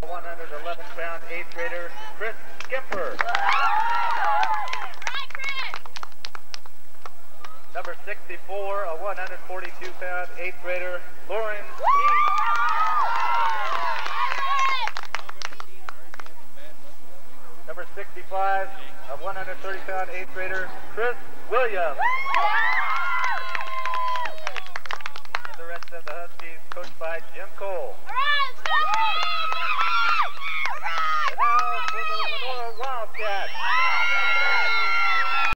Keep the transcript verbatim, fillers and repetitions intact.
one hundred eleven pound eighth grader Chris Skipper. Number sixty-four, a one hundred forty-two pound eighth grader Lauren Key. Number sixty-five, a one hundred thirty pound eighth grader Chris Williams. And the rest of the Huskies coached by Jim Cole. All right, let's go!